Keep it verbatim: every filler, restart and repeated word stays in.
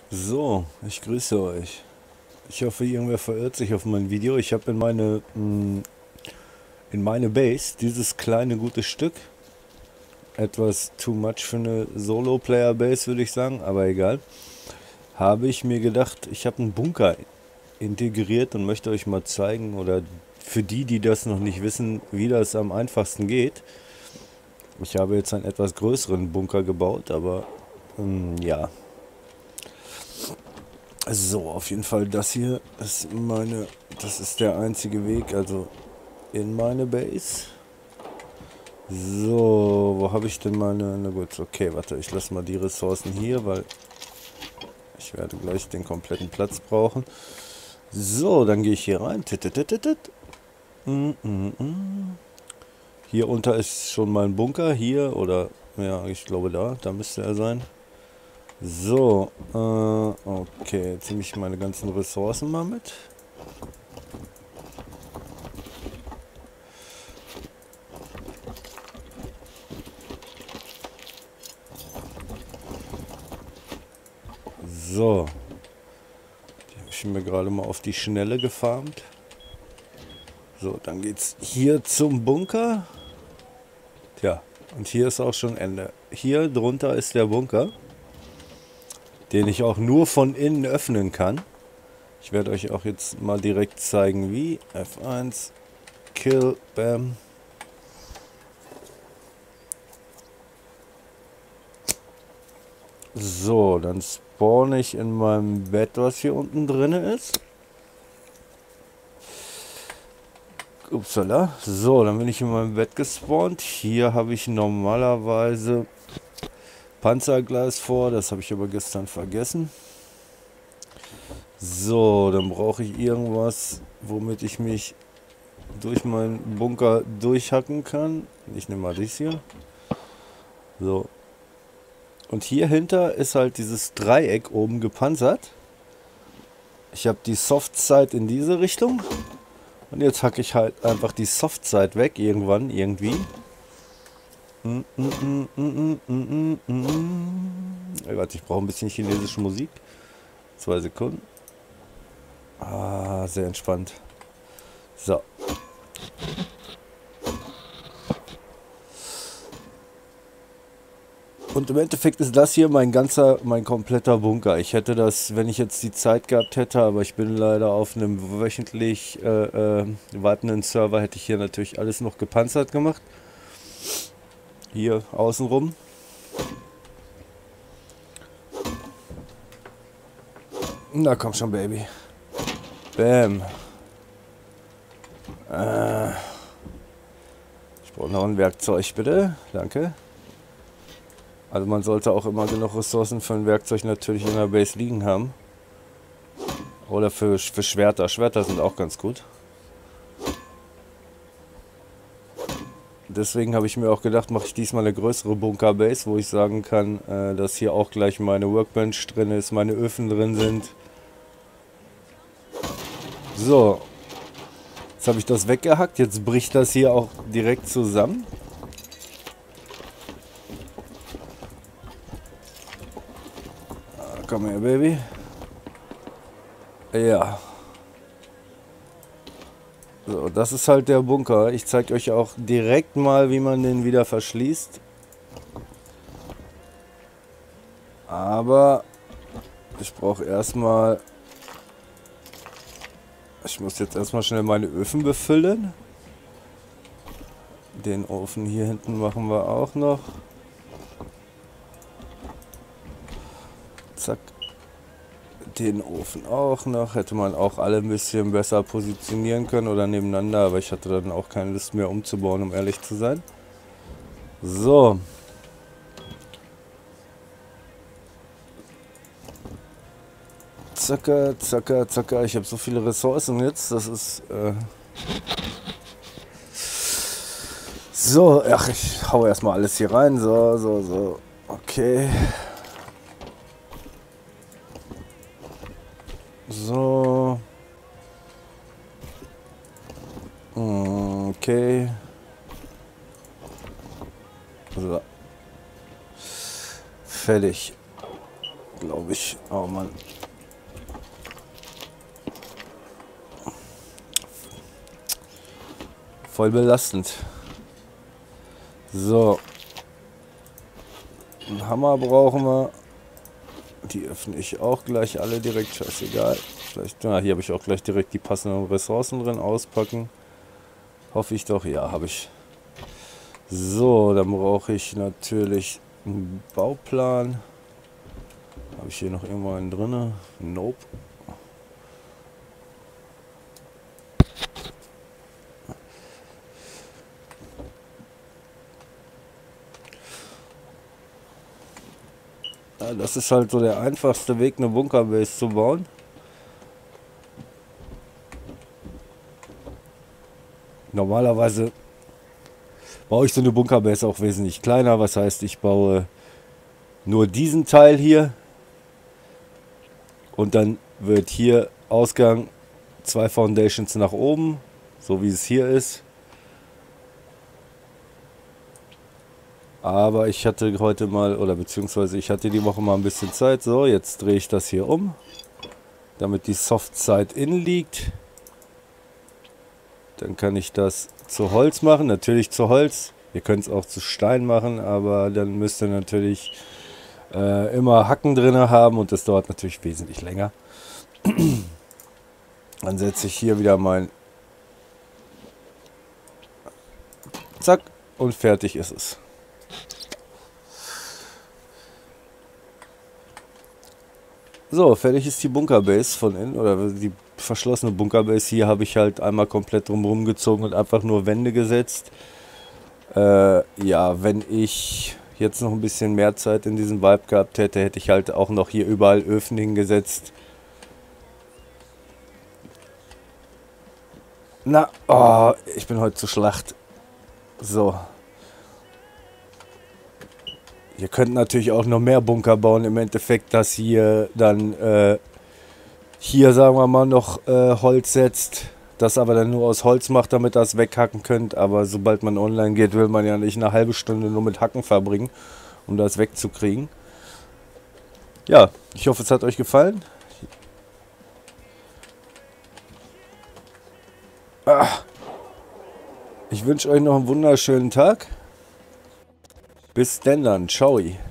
So, ich grüße euch. Ich hoffe, irgendwer verirrt sich auf mein Video. Ich habe in meine mh, in meine Base dieses kleine gute Stück. Etwas too much für eine Solo-Player-Base, würde ich sagen, aber egal. Habe ich mir gedacht, ich habe einen Bunker integriert und möchte euch mal zeigen, oder für die, die das noch nicht wissen, wie das am einfachsten geht. Ich habe jetzt einen etwas größeren Bunker gebaut, aber mh, ja. So, auf jeden Fall, das hier ist meine, das ist der einzige Weg, also in meine Base. So, wo habe ich denn meine, na gut, okay, warte, ich lasse mal die Ressourcen hier, weil ich werde gleich den kompletten Platz brauchen. So, dann gehe ich hier rein. Mm, mm, mm. Hier unter ist schon mein Bunker, hier, oder, ja, ich glaube da, da müsste er sein. So, äh, okay, jetzt nehme ich meine ganzen Ressourcen mal mit. So, die habe ich mir gerade mal auf die Schnelle gefarmt. So, dann geht's hier zum Bunker. Tja, und hier ist auch schon Ende. Hier drunter ist der Bunker, den ich auch nur von innen öffnen kann. Ich werde euch auch jetzt mal direkt zeigen, wie. F eins, Kill, Bam. So, dann spawn ich in meinem Bett, was hier unten drin ist. Upsala. So, dann bin ich in meinem Bett gespawnt. Hier habe ich normalerweise Panzerglas vor, das habe ich aber gestern vergessen. So, dann brauche ich irgendwas, womit ich mich durch meinen Bunker durchhacken kann. Ich nehme mal dies hier. So. Und hier hinter ist halt dieses Dreieck oben gepanzert. Ich habe die Soft-Side in diese Richtung. Und jetzt hacke ich halt einfach die Soft-Side weg, irgendwann, irgendwie. Mm, mm, mm, mm, mm, mm, mm. Oh Gott, ich brauche ein bisschen chinesische Musik. Zwei Sekunden. Ah, sehr entspannt. So. Und im Endeffekt ist das hier mein ganzer, mein kompletter Bunker. Ich hätte das, wenn ich jetzt die Zeit gehabt hätte, aber ich bin leider auf einem wöchentlich äh, äh, wartenden Server, hätte ich hier natürlich alles noch gepanzert gemacht. Hier außenrum. Na komm schon, Baby. Bam. Äh, ich brauche noch ein Werkzeug, bitte. Danke. Also man sollte auch immer genug Ressourcen für ein Werkzeug natürlich in der Base liegen haben. Oder für, für Schwerter. Schwerter sind auch ganz gut. Deswegen habe ich mir auch gedacht, mache ich diesmal eine größere Bunkerbase, wo ich sagen kann, äh, dass hier auch gleich meine Workbench drin ist, meine Öfen drin sind. So. Jetzt habe ich das weggehackt. Jetzt bricht das hier auch direkt zusammen. Komm her, Baby. Ja. So, das ist halt der Bunker. Ich zeige euch auch direkt mal, wie man den wieder verschließt. Aber ich brauche erstmal... Ich muss jetzt erstmal schnell meine Öfen befüllen. Den Ofen hier hinten machen wir auch noch. Zack. Den Ofen auch noch. Hätte man auch alle ein bisschen besser positionieren können oder nebeneinander, aber ich hatte dann auch keine Lust mehr umzubauen, um ehrlich zu sein. So. Zacker, zacker, zacker. Ich habe so viele Ressourcen jetzt, das ist... Äh so, ach, ich hau erstmal alles hier rein. So, so, so. Okay. So. Okay. So. Fertig. glaube ich. Oh Mann. Voll belastend. So. Einen Hammer brauchen wir. Die öffne ich auch gleich alle direkt. Scheißegal. Vielleicht, na, hier habe ich auch gleich direkt die passenden Ressourcen drin. Auspacken. Hoffe ich doch. Ja, habe ich. So, dann brauche ich natürlich einen Bauplan. Habe ich hier noch irgendwo einen drin? Nope. Ja, das ist halt so der einfachste Weg, eine Bunkerbase zu bauen. Normalerweise baue ich so eine Bunkerbase auch wesentlich kleiner. Was heißt, ich baue nur diesen Teil hier. Und dann wird hier Ausgang zwei Foundations nach oben, so wie es hier ist. Aber ich hatte heute mal, oder beziehungsweise ich hatte die Woche mal ein bisschen Zeit. So, jetzt drehe ich das hier um, damit die Soft-Side innen liegt. Dann kann ich das zu Holz machen, natürlich zu Holz. Ihr könnt es auch zu Stein machen, aber dann müsst ihr natürlich äh, immer Hacken drin haben und das dauert natürlich wesentlich länger. Dann setze ich hier wieder mein Zack und fertig ist es. So, fertig ist die Bunkerbase von innen, oder die verschlossene Bunkerbase. Hier habe ich halt einmal komplett drumherum gezogen und einfach nur Wände gesetzt. Äh, ja, wenn ich jetzt noch ein bisschen mehr Zeit in diesem Vibe gehabt hätte, hätte ich halt auch noch hier überall Öfen hingesetzt. Na, oh, ich bin heute zu Schlacht. So. Ihr könnt natürlich auch noch mehr Bunker bauen. Im Endeffekt, dass hier dann äh, hier, sagen wir mal, noch äh, Holz setzt. Das aber dann nur aus Holz macht, damit ihr das weghacken könnt. Aber sobald man online geht, will man ja nicht eine halbe Stunde nur mit Hacken verbringen, um das wegzukriegen. Ja, ich hoffe, es hat euch gefallen. Ah. Ich wünsche euch noch einen wunderschönen Tag. Bis denn dann. Ciao.